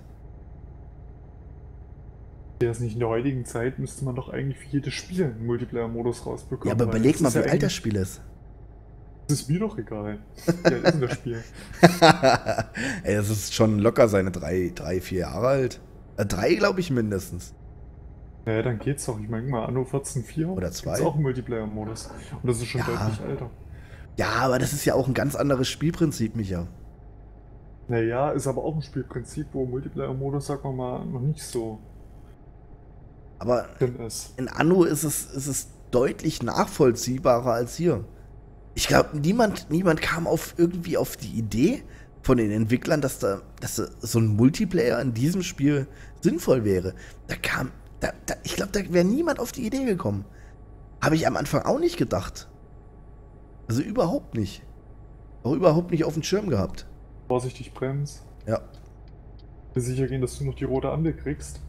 Der ist nicht in der heutigen Zeit, müsste man doch eigentlich für jedes Spiel einen Multiplayer-Modus rausbekommen. Ja, aber weil überleg das mal, ist wie ja alt das eigentlich- Spiel ist. Das ist mir doch egal. Wie alt ist denn das Spiel? Ey, das ist schon locker seine drei, drei vier Jahre alt. Äh, drei, glaube ich, mindestens. Naja, dann geht's doch. Ich meine mal, Anno vierzehn Punkt vier Oder zwei. gibt's auch einen Multiplayer-Modus. Und das ist schon Ja. deutlich älter. Ja, aber das ist ja auch ein ganz anderes Spielprinzip, Micha. Naja, ist aber auch ein Spielprinzip, wo Multiplayer-Modus, sagen wir mal, noch nicht so Aber drin ist. in Anno ist es, ist es deutlich nachvollziehbarer als hier. Ich glaube, niemand, niemand kam auf irgendwie auf die Idee von den Entwicklern, dass da, dass da so ein Multiplayer in diesem Spiel sinnvoll wäre. Da kam, da, da, ich glaube, da wäre niemand auf die Idee gekommen. Habe ich am Anfang auch nicht gedacht. Also überhaupt nicht. Auch überhaupt nicht auf dem Schirm gehabt. Vorsichtig bremst. Ja. Wir sicher gehen, dass du noch die rote Ampel kriegst.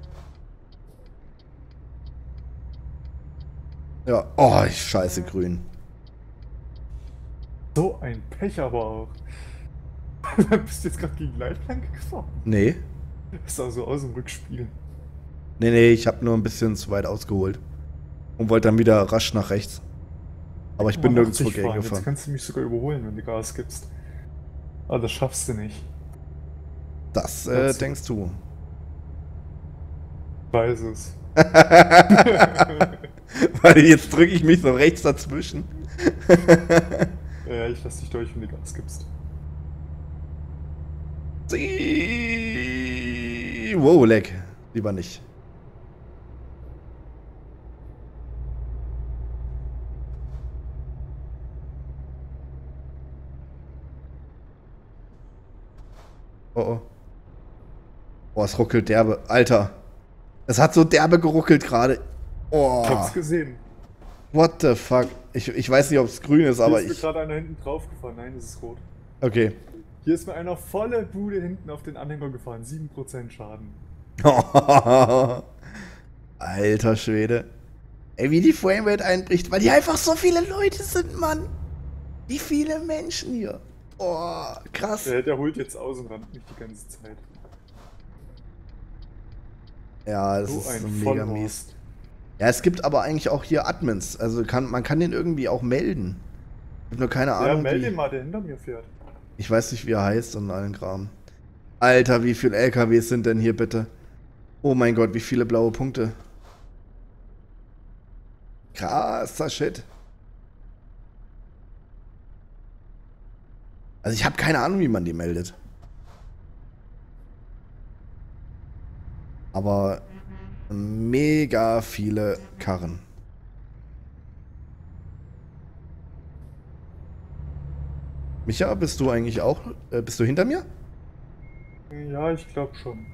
Ja. Oh, ich scheiße grün. So ein Pech aber auch. Bist du jetzt gerade gegen Leitplanke gefahren? Nee. Das sah so aus im Rückspiel. Nee, nee, ich habe nur ein bisschen zu weit ausgeholt. Und wollte dann wieder rasch nach rechts. Aber ich bin Mal nirgendwo achtzig gegen fahren. Jetzt gefahren. kannst du mich sogar überholen, wenn du Gas gibst. Aber das schaffst du nicht. Das äh, Das- denkst du. Ich weiß es. Weil jetzt drücke ich mich so rechts dazwischen. Ja, ich lass dich durch, wenn du Gas gibst. Sie- Wow, leck. Lieber nicht. Oh oh. Boah, es ruckelt derbe. Alter. Es hat so derbe geruckelt gerade. Oh. Ich hab's gesehen. What the fuck? Ich, ich weiß nicht, ob es grün ist, aber Hier ist mir ich. gerade einer hinten drauf gefahren. Nein, es ist rot. Okay. Hier ist mir einer volle Bude hinten auf den Anhänger gefahren. sieben Prozent Schaden. Alter Schwede. Ey, wie die Framerate einbricht, weil hier einfach so viele Leute sind, Mann. Wie viele Menschen hier. Oh, krass. Der, der holt jetzt aus und rammt mich die ganze Zeit. Ja, das So ist ein so mega Vollhorst. mies. Ja, es gibt aber eigentlich auch hier Admins. Also kann, man kann den irgendwie auch melden. Ich hab nur keine Ja, Ahnung. meld wie, den mal, der hinter mir fährt. ich weiß nicht, wie er heißt und allen Kram. Alter, wie viele L K Ws sind denn hier bitte? Oh mein Gott, wie viele blaue Punkte. Krasser Shit. Also ich habe keine Ahnung, wie man die meldet. Aber mega viele Karren. Micha, bist du eigentlich auch, äh, bist du hinter mir? Ja, ich glaube schon.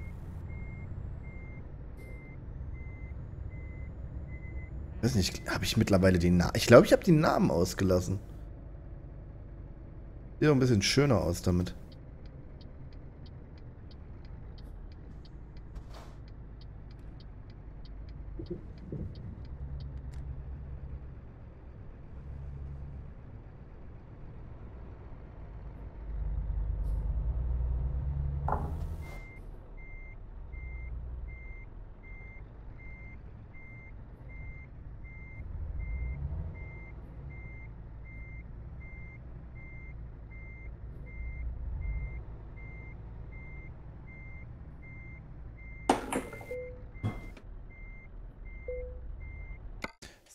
Ich weiß nicht, habe ich mittlerweile die Namen? Ich glaube, ich habe die Namen ausgelassen. Sieht doch ein bisschen schöner aus damit.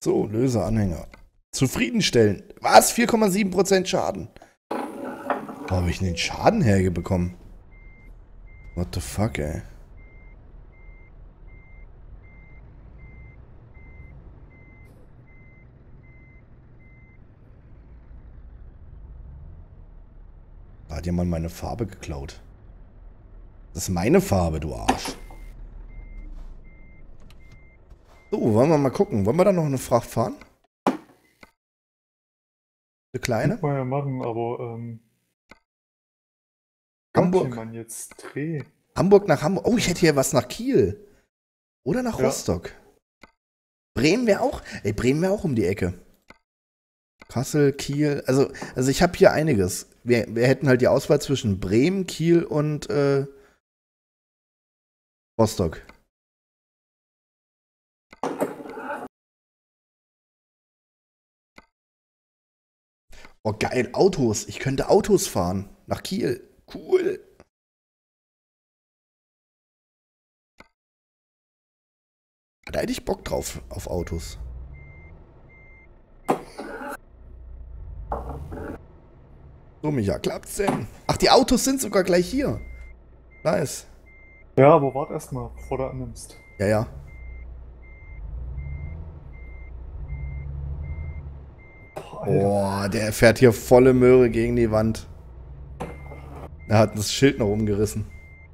So, löse Anhänger. Zufriedenstellen. Was? vier Komma sieben Prozent Schaden. Wo habe ich denn den Schaden herbekommen? What the fuck, ey? Da hat jemand meine Farbe geklaut. Das ist meine Farbe, du Arsch. So, wollen wir mal gucken. Wollen wir da noch eine Fracht fahren? Eine kleine? Kann man ja machen, aber ähm... Hamburg. Man jetzt Dreh. Hamburg nach Hamburg. Oh, ich hätte hier was nach Kiel. Oder nach Ja. Rostock. Bremen wäre auch. Ey, Bremen wäre auch um die Ecke. Kassel, Kiel. Also, also ich habe hier einiges. Wir, wir hätten halt die Auswahl zwischen Bremen, Kiel und äh, Rostock. Oh, geil. Autos. Ich könnte Autos fahren. Nach Kiel. Cool. Da hätte ich Bock drauf, auf Autos. So, Micha, klappt's denn? Ach, die Autos sind sogar gleich hier. Nice. Ja, aber warte erstmal, bevor du annimmst. Ja, ja. Boah, Alter. Boah, der fährt hier volle Möhre gegen die Wand. Er hat das Schild noch umgerissen.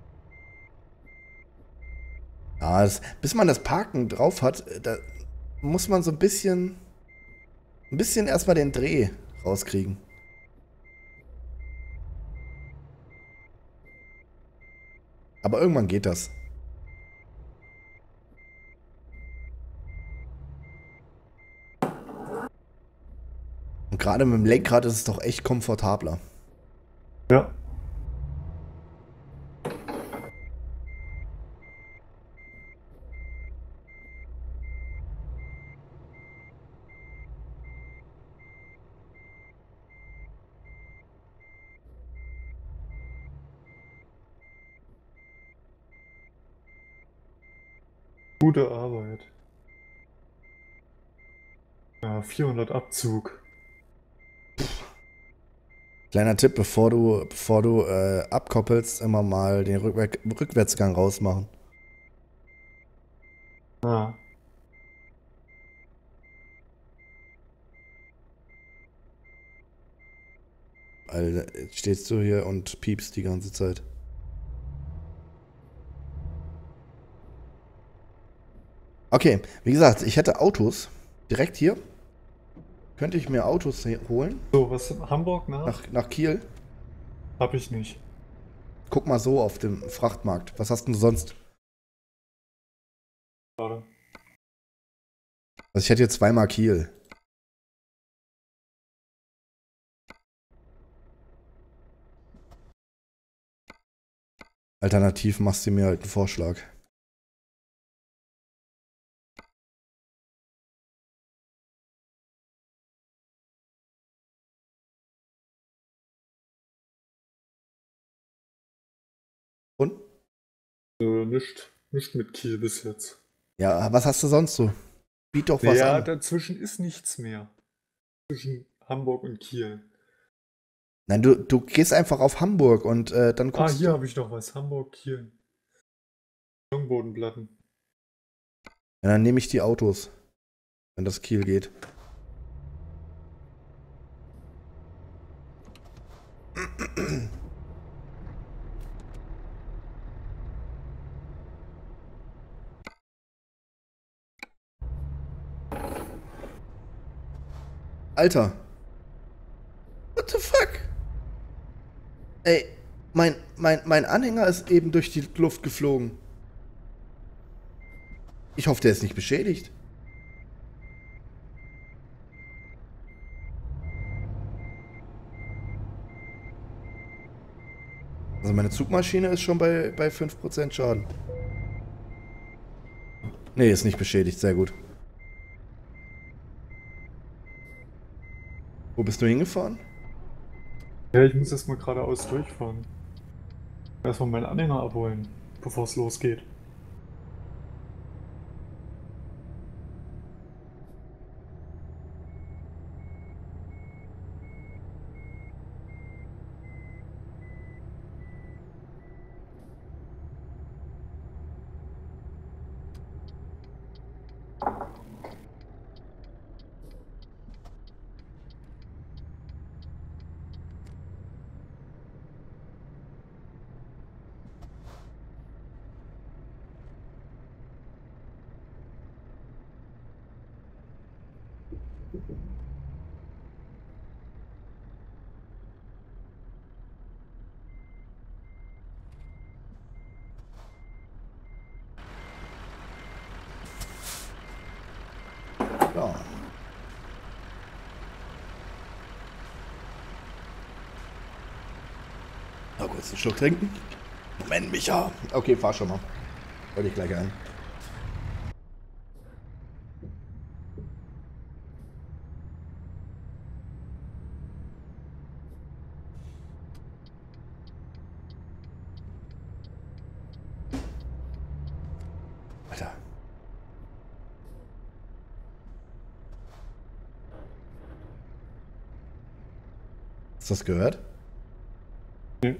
Ja, das, bis man das Parken drauf hat, da muss man so ein bisschen, ein bisschen erstmal den Dreh rauskriegen. Aber irgendwann geht das. Und gerade mit dem Lenkrad ist es doch echt komfortabler. Ja. Gute Arbeit. Ja, vierhundert Abzug. Kleiner Tipp, bevor du, bevor du äh, abkoppelst, immer mal den Rückwär Rückwärtsgang rausmachen. Ah. Weil jetzt stehst du hier und piepst die ganze Zeit. Okay, wie gesagt, ich hätte Autos direkt hier. Könnte ich mir Autos holen? So, was in Hamburg nach? Nach, nach Kiel? Hab ich nicht. Guck mal so auf dem Frachtmarkt. Was hast du sonst? Schade. Also ich hätte hier zweimal Kiel. Alternativ machst du mir halt einen Vorschlag. Und? Äh, nicht, nicht mit Kiel bis jetzt. Ja, was hast du sonst so? Biet doch was Ja, an. dazwischen ist nichts mehr. Zwischen Hamburg und Kiel. Nein, du, du gehst einfach auf Hamburg und äh, dann Ah, guckst hier du. habe ich noch was. Hamburg, Kiel. Betonbodenplatten. Ja, dann nehme ich die Autos, wenn das Kiel geht. Alter. What the fuck? Ey, mein, mein, mein Anhänger ist eben durch die Luft geflogen. Ich hoffe, der ist nicht beschädigt. Also meine Zugmaschine ist schon bei, bei fünf Prozent Schaden. Nee, ist nicht beschädigt, sehr gut. Wo bist du hingefahren? Ja, ich muss erstmal geradeaus durchfahren. Erstmal meinen Anhänger abholen, bevor es losgeht. Ja. Mal kurz einen Schluck trinken. Moment, Micha. Okay, fahr schon mal. Wollte ich gleich ein. Alter. Hast du das gehört? Nee.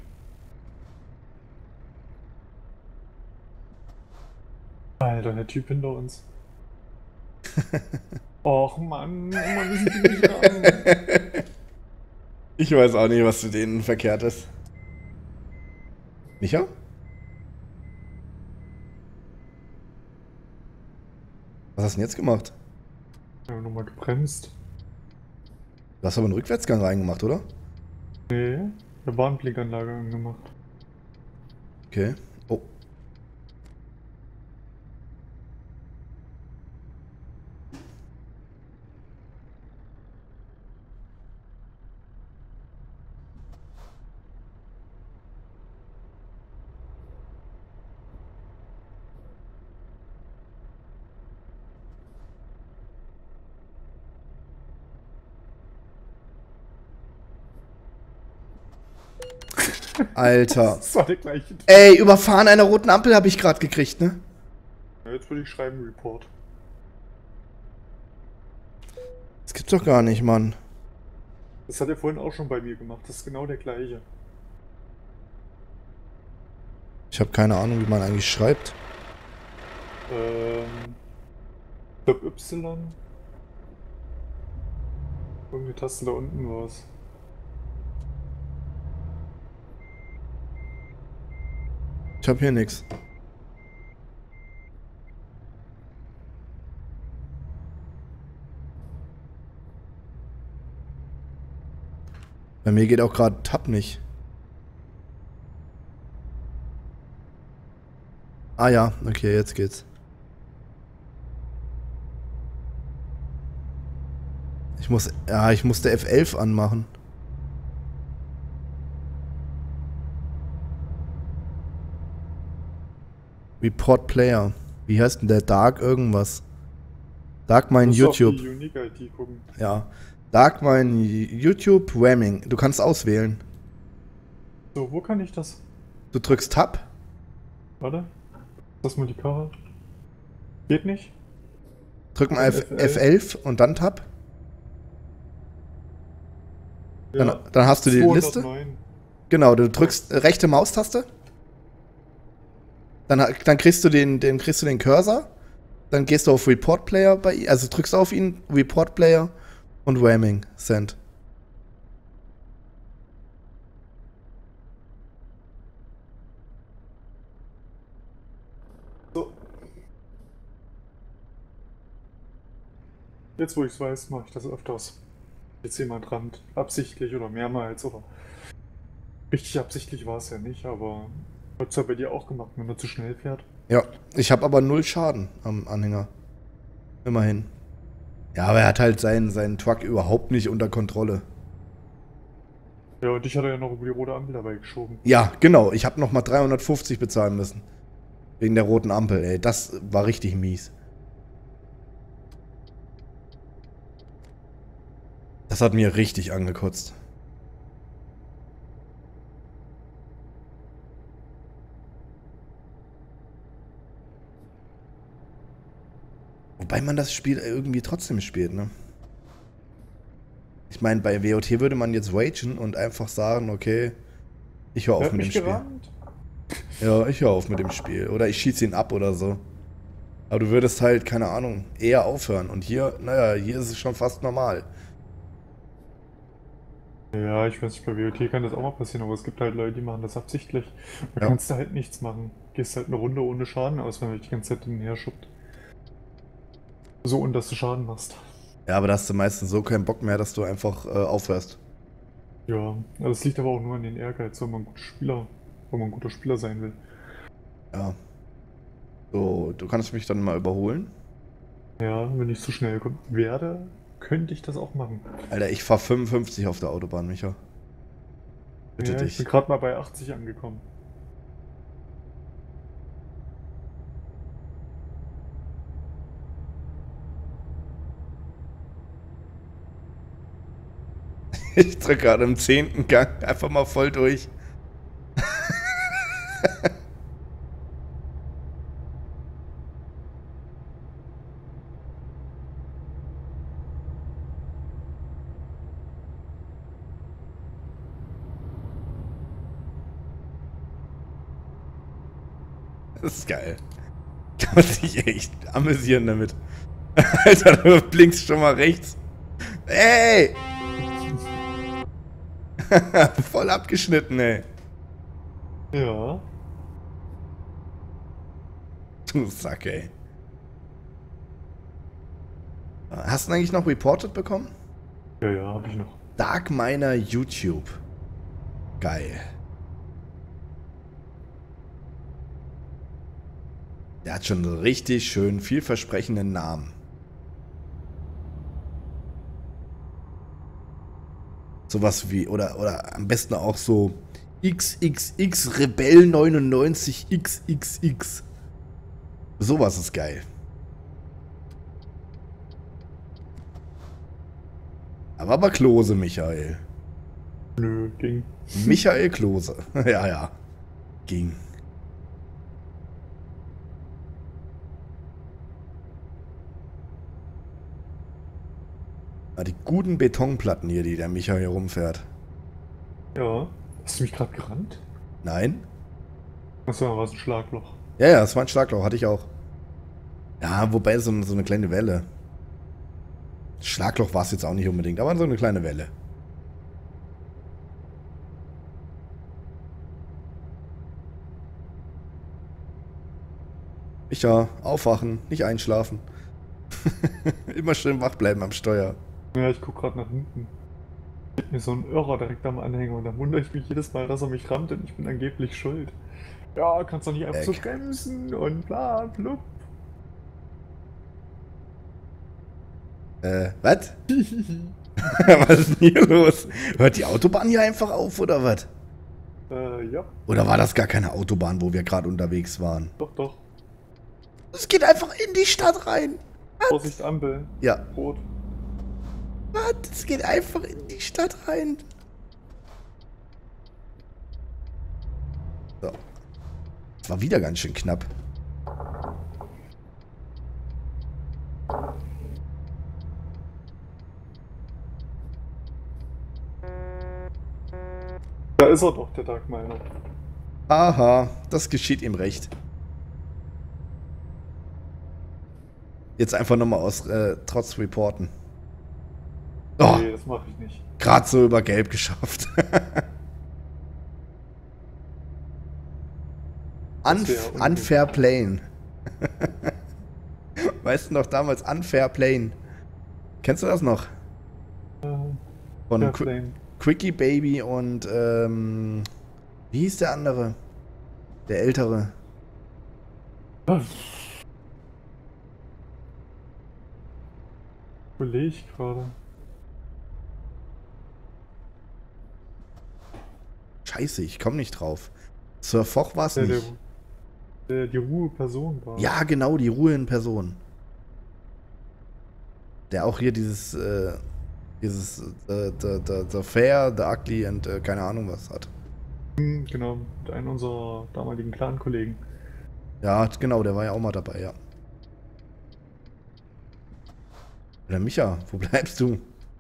Alter, der Typ hinter uns. Och Mann, Mann, ist die nicht ran. Ich weiß auch nicht, was zu denen verkehrt ist. Micha? Was hast du denn jetzt gemacht? Ich habe nochmal gebremst. Du hast aber einen Rückwärtsgang reingemacht, oder? Nee, eine Warnblinkanlage angemacht. Okay. Oh. Alter. Das war der gleiche Typ. Ey, überfahren einer roten Ampel habe ich gerade gekriegt, ne? Ja, jetzt würde ich schreiben Report. Das gibt's doch gar nicht, Mann. Das hat er vorhin auch schon bei mir gemacht. Das ist genau der gleiche. Ich habe keine Ahnung, wie man eigentlich schreibt. Ähm. Ich glaube Y. Irgendeine Taste da unten war es. Ich habe hier nichts. Bei mir geht auch gerade Tab nicht. Ah ja, okay, jetzt geht's. Ich muss, ja, ich musste F elf anmachen. Report Player. Wie heißt denn der? Dark irgendwas. Dark mein YouTube. Auf die Unique I D gucken. Ja. Dark mein YouTube Ramming. Du kannst auswählen. So, wo kann ich das? Du drückst Tab. Warte. Das mal die Karre. Geht nicht? Drück mal F F elf. F elf und dann Tab. Ja. Dann, dann hast du die Liste. zweihundertneun. Genau, du drückst äh, rechte Maustaste. Dann, ha- dann kriegst du den, den kriegst du den Cursor. Dann gehst du auf Report Player bei ihm, also drückst auf ihn, Report Player und Ramming Send. So. Jetzt wo ich es weiß, mache ich das öfters. Jetzt jemand rammt. Absichtlich oder mehrmals oder. Richtig absichtlich war es ja nicht, aber. Hat es ja bei dir auch gemacht, wenn er zu schnell fährt. Ja, ich habe aber null Schaden am Anhänger. Immerhin. Ja, aber er hat halt seinen, seinen Truck überhaupt nicht unter Kontrolle. Ja, und dich hat er ja noch über die rote Ampel dabei geschoben. Ja, genau. Ich habe nochmal dreihundertfünfzig bezahlen müssen. Wegen der roten Ampel, ey. Das war richtig mies. Das hat mir richtig angekotzt. Wobei man das Spiel irgendwie trotzdem spielt, ne? Ich meine, bei W O T würde man jetzt wagen und einfach sagen, okay, ich höre Er auf hat mit dem mich Spiel. gerammt. Ja, ich höre auf mit dem Spiel. Oder ich schieße ihn ab oder so. Aber du würdest halt, keine Ahnung, eher aufhören. Und hier, naja, hier ist es schon fast normal. Ja, ich weiß nicht, bei W O T kann das auch mal passieren, aber es gibt halt Leute, die machen das absichtlich. Da Ja. kannst du halt nichts machen. Gehst halt eine Runde ohne Schaden aus, wenn er dich die ganze Zeit hinher schubbt. So, und dass du Schaden machst. Ja, aber da hast du meistens so keinen Bock mehr, dass du einfach äh, aufhörst. Ja, das liegt aber auch nur an den Ehrgeiz, wenn man ein guter Spieler, wenn man ein guter Spieler sein will. Ja. So, du kannst mich dann mal überholen. Ja, wenn ich zu schnell kommen werde, könnte ich das auch machen. Alter, ich fahr fünfundfünfzig auf der Autobahn, Micha. Bitte Ja, ich bin dich. gerade mal bei achtzig angekommen. Ich drücke gerade im zehnten Gang einfach mal voll durch. Das ist geil. Kann man sich echt amüsieren damit. Alter, du blinkst schon mal rechts. Ey! Voll abgeschnitten, ey. Ja, Du Sack, ey. Hast du ihn eigentlich noch reported bekommen? ja, ja, habe ich noch. Dark Miner YouTube. Geil. Der hat schon einen richtig schön vielversprechenden Namen. Sowas wie, oder, oder am besten auch so X X X Rebell neunundneunzig X X X. Sowas ist geil. Aber aber Klose, Michael. Nö, ging. Michael Klose. Ja, ja. Ging. Ah, die guten Betonplatten hier, die der Michael hier rumfährt. Ja, hast du mich gerade gerannt? Nein? Achso, da war es ein Schlagloch. Ja, ja, das war ein Schlagloch, hatte ich auch. Ja, wobei so, so eine kleine Welle. Schlagloch war es jetzt auch nicht unbedingt, aber so eine kleine Welle. Micha, aufwachen, nicht einschlafen. Immer schön wach bleiben am Steuer. Ja, ich guck gerade nach hinten. Steht mir so ein Irrer direkt am Anhänger und da wundere ich mich jedes Mal, dass er mich rammt und ich bin angeblich schuld. Ja, kannst doch nicht einfach so Eck. bremsen und bla, blub. Äh, was? Was ist denn hier los? Hört die Autobahn hier einfach auf, oder was? äh, ja, Oder war das gar keine Autobahn, wo wir gerade unterwegs waren? doch, doch. Es geht einfach in die Stadt rein. Vorsicht, Ampel. Ja, Rot. was? Es geht einfach in die Stadt rein. So. Das war wieder ganz schön knapp. Da ist er doch, der Dark Miner. Aha, das geschieht ihm recht. Jetzt einfach nochmal aus äh, Trotz reporten. Oh, Nee, das mache ich nicht. gerade so über Gelb geschafft. Unf wär ungut. unfair Plane. Weißt du noch damals Unfair Plane? Kennst du das noch? Äh, Von ja, Qu Flame. Quickie Baby und ähm, wie hieß der andere? Der ältere. Überlege ich gerade. Scheiße, ich komme nicht drauf. Sir Foch war es Der, der, nicht. der die Ruhe-Person war. Ja, genau, die Ruhe in Person. Der auch hier dieses, äh, dieses, äh, the, the, the Fair, the Ugly und äh, keine Ahnung was hat. Hm, genau, mit einem unserer damaligen Clan-Kollegen. Ja, genau, der war ja auch mal dabei, ja. Oder Micha, wo bleibst du?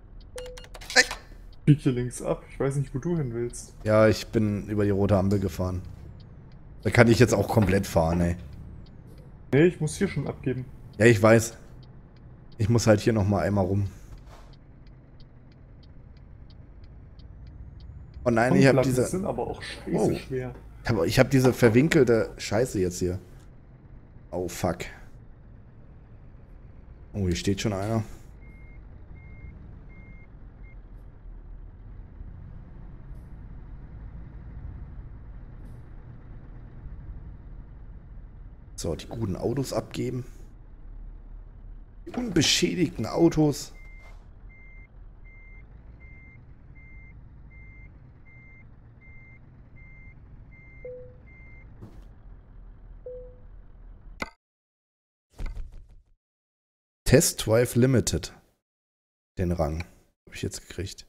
Bieg hier links ab. Ich weiß nicht, wo du hin willst. Ja, ich bin über die rote Ampel gefahren. Da kann ich jetzt auch komplett fahren, ey. Nee, ich muss hier schon abgeben. Ja, ich weiß. Ich muss halt hier nochmal einmal rum. Oh nein, ich habe Platten diese... sind aber auch scheiße Oh. schwer. Aber ich habe diese verwinkelte Scheiße jetzt hier. Oh, fuck. Oh, hier steht schon einer. So, die guten Autos abgeben. Die unbeschädigten Autos. Test Drive Limited. Den Rang habe ich jetzt gekriegt.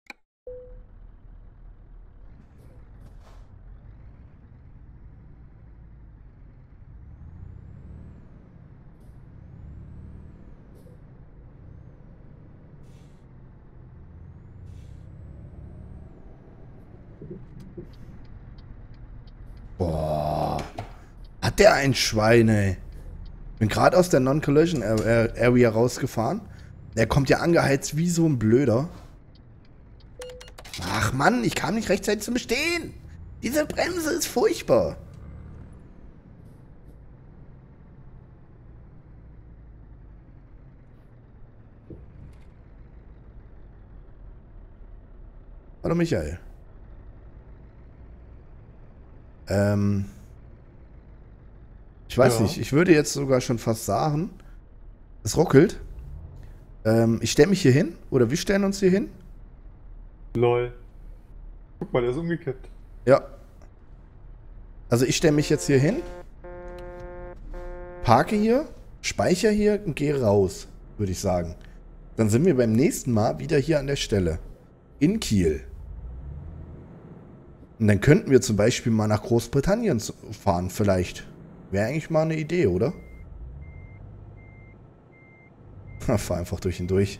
Boah. Hat der ein Schwein, ey. Bin gerade aus der Non-Collision Area rausgefahren. Der kommt ja angeheizt wie so ein Blöder. Ach Mann, ich kam nicht rechtzeitig zum Stehen. Diese Bremse ist furchtbar. Hallo Michael. Ähm... Ich weiß ja. nicht, ich würde jetzt sogar schon fast sagen, es ruckelt. Ähm, ich stelle mich hier hin, oder wir stellen uns hier hin. Lol. Guck mal, der ist umgekippt. Ja. Also ich stelle mich jetzt hier hin, parke hier, speichere hier und gehe raus, würde ich sagen. Dann sind wir beim nächsten Mal wieder hier an der Stelle. In Kiel. Und dann könnten wir zum Beispiel mal nach Großbritannien fahren, vielleicht. Wäre eigentlich mal eine Idee, oder? Fahr einfach durch ihn durch.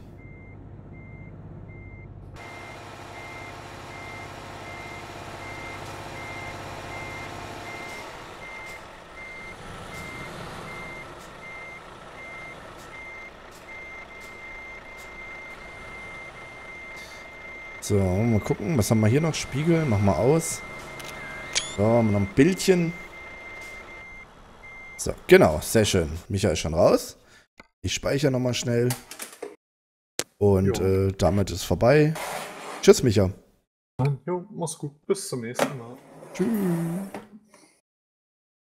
So, mal gucken, was haben wir hier noch? Spiegel, mach mal aus. So, haben wir noch ein Bildchen. So, genau, sehr schön. Micha ist schon raus. Ich speichere nochmal schnell. Und äh, damit ist vorbei. Tschüss, Micha. Jo, mach's gut. Bis zum nächsten Mal. Tschüss.